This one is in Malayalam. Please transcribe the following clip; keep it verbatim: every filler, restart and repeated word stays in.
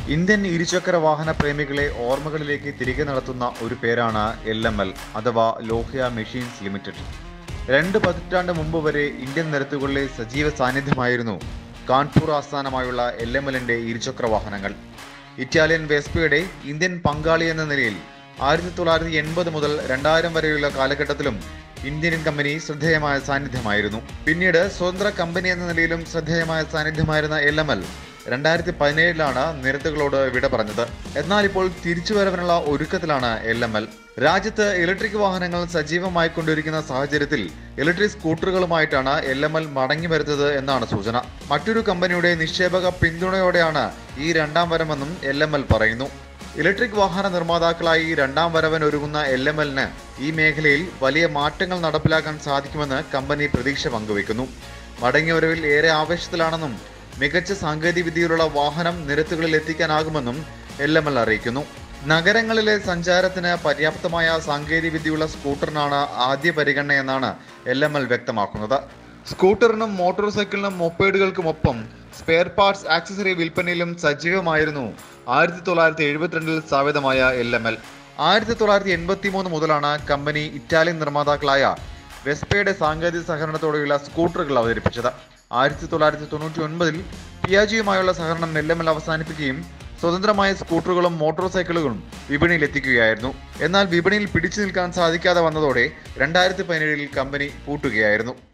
ഇന്ത്യൻ ഇരുചക്ര വാഹന പ്രേമികളെ ഓർമ്മകളിലേക്ക് തിരികെ നടത്തുന്ന ഒരു പേരാണ് എൽ എം എൽ അഥവാ ലോഹ്യ മെഷീൻസ് ലിമിറ്റഡ്. രണ്ട് പതിറ്റാണ്ട് മുമ്പ് വരെ ഇന്ത്യൻ നിരത്തുകളിലെ സജീവ സാന്നിധ്യമായിരുന്നു കാൺപൂർ ആസ്ഥാനമായുള്ള എൽ എം എല്ലിന്റെ ഇരുചക്ര വാഹനങ്ങൾ. ഇറ്റാലിയൻ വെസ്പയുടെ ഇന്ത്യൻ പങ്കാളി എന്ന നിലയിൽ ആയിരത്തി തൊള്ളായിരത്തി എൺപത് മുതൽ രണ്ടായിരം വരെയുള്ള കാലഘട്ടത്തിലും ഇന്ത്യൻ കമ്പനി ശ്രദ്ധേയമായ സാന്നിധ്യമായിരുന്നു. പിന്നീട് സ്വതന്ത്ര കമ്പനി എന്ന നിലയിലും ശ്രദ്ധേയമായ സാന്നിധ്യമായിരുന്ന എൽ എം എൽ രണ്ടായിരത്തി പതിനേഴിലാണ് നിരത്തുകളോട് വിട പറഞ്ഞത്. എന്നാൽ ഇപ്പോൾ തിരിച്ചുവരവിനുള്ള ഒരുക്കത്തിലാണ് എൽ എം എൽ. രാജ്യത്ത് ഇലക്ട്രിക് വാഹനങ്ങൾ സജീവമായി കൊണ്ടിരിക്കുന്ന സാഹചര്യത്തിൽ ഇലക്ട്രിക് സ്കൂട്ടറുകളുമായിട്ടാണ് എൽ എം എൽ മടങ്ങി വരുന്നത് എന്നാണ് സൂചന. മറ്റൊരു കമ്പനിയുടെ നിക്ഷേപക പിന്തുണയോടെയാണ് ഈ രണ്ടാം വരവെന്നും എൽ എം എൽ പറയുന്നു. ഇലക്ട്രിക് വാഹന നിർമ്മാതാക്കളായി രണ്ടാം വരവൻ ഒരുങ്ങുന്ന എൽ എം എല്ലിന് ഈ മേഖലയിൽ വലിയ മാറ്റങ്ങൾ നടപ്പിലാക്കാൻ സാധിക്കുമെന്ന് കമ്പനി പ്രതീക്ഷ പങ്കുവയ്ക്കുന്നു. മടങ്ങിവരവിൽ ഏറെ ആവേശത്തിലാണെന്നും മികച്ച സാങ്കേതിക വിദ്യയിലുള്ള വാഹനം നിരത്തുകളിൽ എത്തിക്കാനാകുമെന്നും എൽ എം എൽ അറിയിക്കുന്നു. നഗരങ്ങളിലെ സഞ്ചാരത്തിന് പര്യാപ്തമായ സാങ്കേതിക വിദ്യയുള്ള സ്കൂട്ടറിനാണ് ആദ്യ പരിഗണനയെന്നാണ് എൽ എം എൽ വ്യക്തമാക്കുന്നത്. സ്കൂട്ടറിനും മോട്ടോർ സൈക്കിളിനും മൊപ്പേഡുകൾക്കുമൊപ്പം സ്പെയർ പാർട്സ് ആക്സസറി വിൽപ്പനയിലും സജീവമായിരുന്നു ആയിരത്തി തൊള്ളായിരത്തി എഴുപത്തിരണ്ടിൽ സ്ഥാപിതമായ എൽ എം എൽ. ആയിരത്തി തൊള്ളായിരത്തി എൺപത്തി മൂന്ന് മുതലാണ് കമ്പനി ഇറ്റാലിയൻ നിർമ്മാതാക്കളായ വെസ്പയുടെ സാങ്കേതിക സഹകരണത്തോടെയുള്ള സ്കൂട്ടറുകൾ അവതരിപ്പിച്ചത്. ആയിരത്തി തൊള്ളായിരത്തി തൊണ്ണൂറ്റി ഒൻപതിൽ പിയാജിയുമായുള്ള സഹകരണം എൽ എം എൽ അവസാനിപ്പിക്കുകയും സ്വതന്ത്രമായ സ്കൂട്ടറുകളും മോട്ടോർ സൈക്കിളുകളും വിപണിയിൽ എത്തിക്കുകയായിരുന്നു. എന്നാൽ വിപണിയിൽ പിടിച്ചു നിൽക്കാൻ സാധിക്കാതെ വന്നതോടെ രണ്ടായിരത്തി പതിനേഴിൽ കമ്പനി പൂട്ടുകയായിരുന്നു.